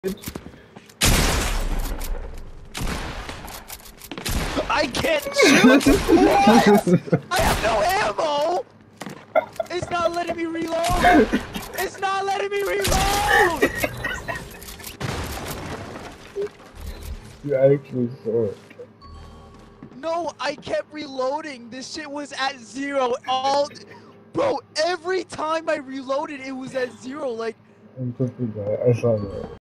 I can't shoot! What? I have no ammo! It's not letting me reload! It's not letting me reload! You actually saw it. No, I kept reloading. This shit was at 0 all... Bro, every time I reloaded, it was at 0. Like... I'm confused. I saw that.